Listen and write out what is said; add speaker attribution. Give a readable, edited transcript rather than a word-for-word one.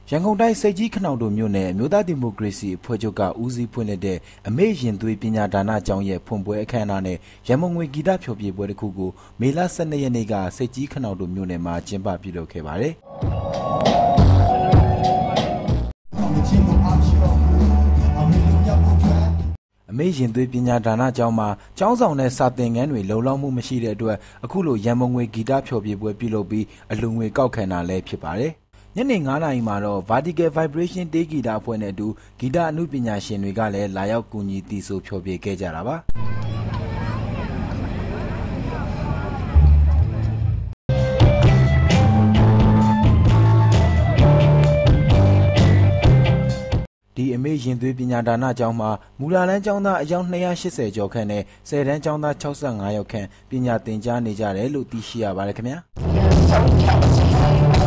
Speaker 1: ရန်ကုန်တိုင်းစိတ်ကြီးခနောင်တို့မြို့နယ်မြို့သားဒီမိုကရေစီအဖွဲ့ချုပ်ကဦးစီးဖွင့်လှစ်တဲ့အမေရင်သွေးပညာဒါနကျောင်းရဲ့ဖွင့်ပွဲအခမ်းအနားနဲ့ရန်မုံငွေဂီတဖျော်ဖြေပွဲတစ်ခုကိုမေလ12ရက်နေ့ကစိတ်ကြီးခနောင်တို့မြို့နယ်မှာကျင်းပပြုလုပ်ခဲ့ပါတယ်။အမေရင်သွေးပညာဒါနကျောင်းမှာကျောင်းဆောင်တဲ့စာသင်ခန်းတွေလုံလောက်မှုမရှိတဲ့အတွက်အခုလိုရန်မုံငွေဂီတဖျော်ဖြေပွဲပြုလုပ်ပြီးအလူငွေကောက်ခံတာလည်းဖြစ်ပါတယ်။ညနေ9:00 နာရီမှာတော့ Vertical Vibration တေးဂီတအဖွဲ့နဲ့အတူဂီတအမှုပညာရှင်တွေကလည်းလာရောက်ကူညီတီးဆိုဖျော်ဖြေခဲ့ကြတာပါ။ဒီအမေရင်သွေးပညာဒါနကျောင်းမှာမူလာလန်းကျောင်းသားအယောက်280ကျော်ခန့်နဲ့10တန်းကျောင်းသား65ယောက်ခန့်ပညာသင်ကြားနေကြတယ်လို့သိရှိရပါတယ်ခင်ဗျာ။